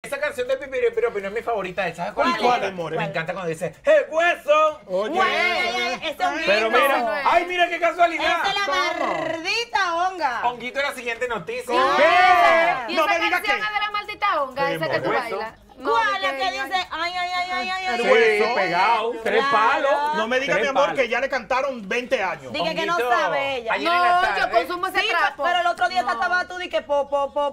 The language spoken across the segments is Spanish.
Esa canción de Pipiripiro no es mi favorita. ¿Sabes cuál es? ¿Cuál es, more? Me encanta cuando dice ¡el hueso! Oye. Pero mira, ¡ay, mira qué casualidad! Esa es la maldita honga. Honguito es la siguiente noticia. ¿Y No esa me digas canción que- es de la maldita honga, esa que tú Hueso. bailas? ¿Cuál? La que dice, ay, ay, ay, ay, ay, ay. El Sí, hueso. pegado, tres Claro. palos. No me digas, mi tres amor, palos. que ya le cantaron 20 años. Dije que no Honguito, sabe ella. ayer en la No, tarde, yo consumo ese Sí, trapo. pero el otro día estabas tú y que po.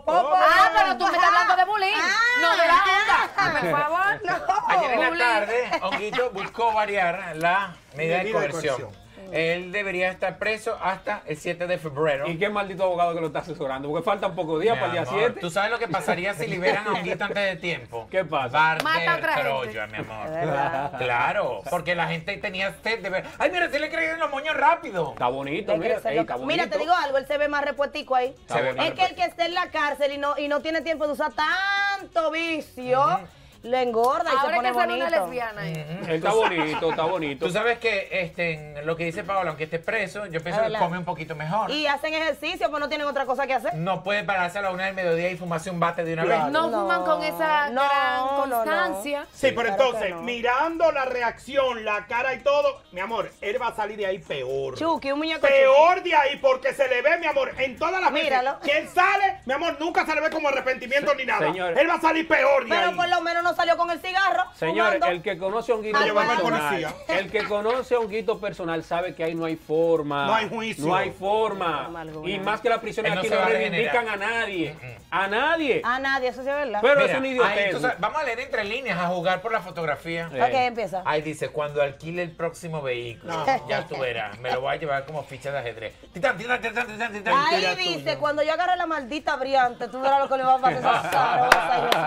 Ah, pero tú me estás hablando de bullying, no de la honga. Por favor. Ayer en la Bullying. tarde, Honguito buscó variar la medida de Medida de coerción. coerción. Él debería estar preso hasta el 7 de febrero. ¿Y qué maldito abogado que lo está asesorando? Porque faltan pocos días Mi para el día amor, 7. ¿tú sabes lo que pasaría si liberan a Honguito antes de tiempo? ¿Qué pasa? Mata a Barder otra gente. Troya, mi amor. Claro, porque la gente tenía sed de ver. Ay, mira, si le creían los moños rápido. Está bonito, mira. Ey, está bonito. Mira, te digo algo, él se ve más repuestico ahí. Está bonito. Es que el que esté en la cárcel y no tiene tiempo de usar tanto vicio, le engorda y Ahora se hay pone que ser una bonito. lesbiana ahí. Él está bonito, está bonito. Tú sabes que en lo que dice Paola, aunque esté preso, yo pienso que verdad. come un poquito mejor. Y hacen ejercicio, pues no tienen otra cosa que hacer. No puede pararse a la 1 del mediodía y fumarse un bate de una vez. No fuman con esa No, gran no, no. constancia. Sí, pero claro entonces, que no. mirando la reacción, la cara y todo, mi amor, él va a salir de ahí peor. Chucky, un muñeco Chucky. Peor de ahí, porque se le ve, mi amor, en todas las veces Míralo. que él sale, mi amor, nunca se le ve como arrepentimiento ni nada. Señor. Él va a salir peor de Pero ahí. por lo menos no salió con el cigarro. Señores, fumando. el que conoce a Honguito Ah, llevarme al personal, policía. el que conoce a Honguito personal sabe que ahí no hay forma. No hay juicio. No hay forma. Alguna. Y más que las prisiones Él no aquí se no va a reivindican a nadie. A nadie. A nadie, eso sí es verdad. Pero Mira, es un ahí, idiotez. tú sabes, vamos a leer entre líneas, a jugar por la fotografía. Sí. Ok, empieza. Ahí dice, cuando alquile el próximo vehículo, ya tú verás, me lo voy a llevar como ficha de ajedrez. Titán, titán, titán, titán, titán. Ahí Tira dice, tuyo. cuando yo agarre la maldita briante, tú verás lo que le va a pasar a esa zarosa y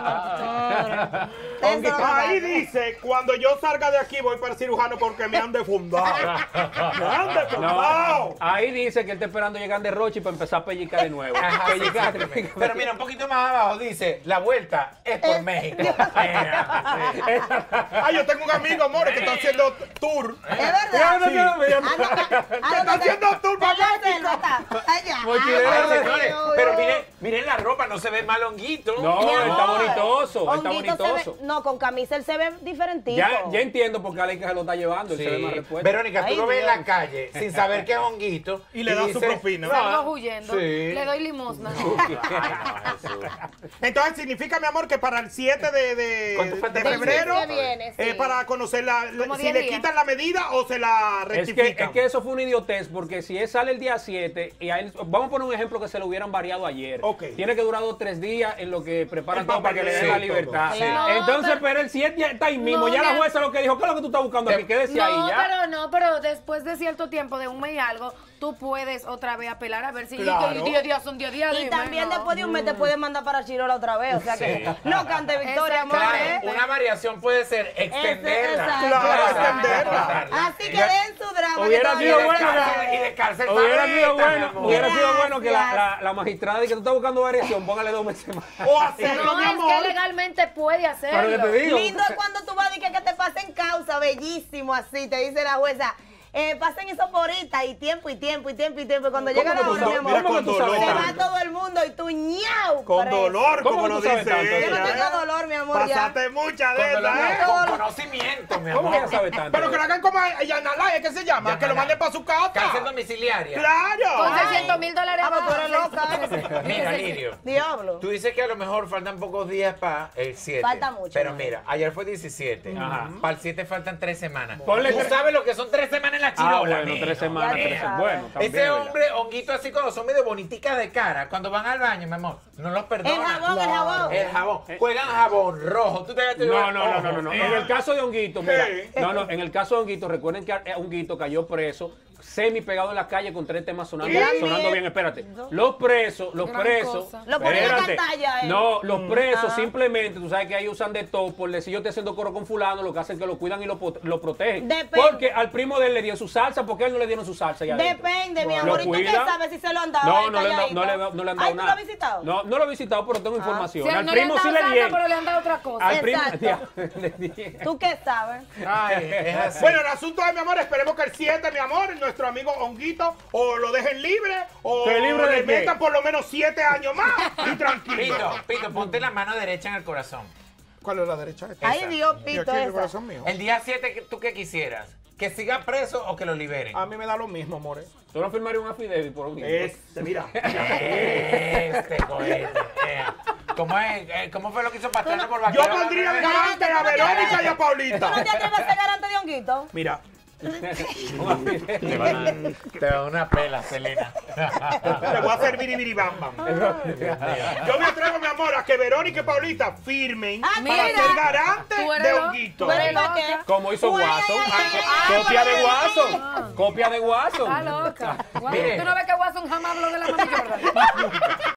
esa maldita. Eso es lo que Ahí pasa. dice, cuando yo salga de aquí voy para el cirujano porque me han defundado. Me han No, defundado. ahí dice que él está esperando llegar de Rochi para empezar a pellizcar de nuevo. Ajá, sí, Pellicar, sí, pellicar. pero mira, un poquito más abajo dice, la vuelta es por México. Ay, yo tengo un amigo, amor, que está haciendo tour. Es verdad. Sí. Está haciendo tour para México. Ay, señores, pero miren la ropa, no se ve mal Honguito. No, Mi él está amor, bonitoso, él está Honguito se ve- bonitoso. no, con camisa él se ve diferentito. Ya entiendo por qué Aleika se lo está llevando, él Sí. se ve más repuesto. Verónica, tú Ay, lo ves en Dios. la calle sin saber que es Honguito. Y le da su dices, propina. Salgo huyendo. Sí. Le doy limosna. Ay, no, Jesús. Entonces significa, mi amor, que para el 7 ¿Cuánto falta de para el febrero, mes que viene, sí. para conocer Como si 10 le días. quitan la medida o se la rectifican. Es que eso fue una idiotez, porque si él sale el día 7, y a él, vamos a poner un ejemplo que se lo hubieran variado ayer. Ok. Tiene que durar 2 o 3 días en lo que preparan El todo para que le den papeleo, la todo. libertad. Sí. No, Entonces, pero- pero el 7 ya está ahí mismo. No, ya la ya- jueza lo que dijo, ¿qué es lo que tú estás buscando aquí? Quédese ahí ya. pero después de cierto tiempo, de un mes y algo, tú puedes otra vez apelar a ver si Claro. 10 días son 10 días. Y dime, también no. después de un mes te pueden mandar para Chirola otra vez. O sea que no cante victoria, amor. Exactamente. Claro, una variación puede ser extenderla. Exacto. Claro, extenderla. Así que den su drama. Hubiera que sido todavía bueno está. que- Y de cárcel Hubiera sido faveta, mi bueno, amor. hubiera sido bueno que Gracias. la magistrada dice que tú estás buscando variación, póngale 2 meses más. O hacerlo, No, mi es amor. que legalmente puede hacerlo. Pero que te digo. Lindo es cuando tú vas a decir que te pasen causa, bellísimo así, te dice la jueza. Pasen eso por ahorita y tiempo y tiempo y tiempo y tiempo. Y cuando ¿Cómo llega que la tú hora, sabes? mi amor, Mira, ¿Cómo con que tú sabes se dolor. tanto? va todo el mundo y tú ñau. Con preso. dolor, ¿Cómo como tú lo sabes dice tanto? Yo no ella. tengo dolor, mi amor, ya. Pasaste mucha de Con, esas, con conocimiento, mi amor. ¿Cómo que ya sabe tanto? Pero que lo hagan como a Yanalaya, ¿qué se llama? Que lo Yanalaya. manden para su casa. Cárcel domiciliaria. Con ¡Claro! $600,000 Ah, pues tú eres loca. Mira, Lirio. Diablo. Tú dices que a lo mejor faltan pocos días para el 7. Falta mucho, Pero ¿no? mira, ayer fue 17. Ajá. Para el 7 faltan 3 semanas. Ponle ¿Tú tres- sabes lo que son 3 semanas en la chirola? Ah, bueno, mijo? 3 semanas, Ya 3 sabes. Bueno, también. Ese es verdad. hombre, honguito así cuando son medio boniticas de cara, cuando van al baño, mi amor, no los perdonan. El jabón, el jabón. El jabón. Juegan jabón rojo. ¿Tú te No. En el caso de Honguito, mira. ¿Qué? No, en el caso de Honguito, recuerden que Honguito cayó preso, semi pegado en la calle con 3 temas sonando, ¿Qué? sonando bien. Espérate. Los presos, Gran cosa. Lo ponen en espérate. pantalla, No, los presos Ajá. simplemente, tú sabes que ahí usan de todo, por decir yo estoy haciendo coro con fulano, lo que hacen es que lo cuidan y lo protegen. Depende. Porque al primo de él le dio su salsa, ¿por qué a él no le dieron su salsa ya adentro? Depende, mi Lo amor. ¿Y tú qué cuidan. sabes si se lo han dado? No, ahí no le han dado calladito? no le han Ay, dado ¿tú nada. lo has visitado? No lo he visitado, pero tengo información. Si a él Al no le han primo dado sí le salsa, dieron. pero le han dado otra cosa. Al primo. Exacto. ¿Tú qué sabes? Ay, es así. Bueno, el asunto es, mi amor, esperemos que el 7, mi amor, nuestro amigo Honguito, o lo dejen libre, o ¿Que libre de le qué? metan por lo menos 7 años más y tranquilo. Pito, ponte la mano derecha en el corazón. ¿Cuál es la derecha? Ay, Dios, Y Pito, aquí el esa. corazón mío. El día 7, ¿tú qué quisieras? ¿Que siga preso o que lo liberen? A mí me da lo mismo, amor. ¿Tú no firmarías un affidavit por un Mira. Este cohete. ¿Cómo fue lo que hizo Pastrana por Yo vaquero? pondría de garante a Verónica y a ¿Tú no Paulita. te atreves a ser garante de Honguito? Mira, Te va una pela, Selena. te voy a hacer biribiribamba. Yo me atrevo, mi amor, a que Verónica y Paulita firmen Ah, para mira. ser garante Tú eres de loca. Honguito. ¿Tú eres loca. para qué? Como hizo Uy, Watson. ay, ay, Copia de ay, Watson. Copia de Watson. Está loca. Mire. ¿Tú no ves que Watson jamás habló de la mami Jordan?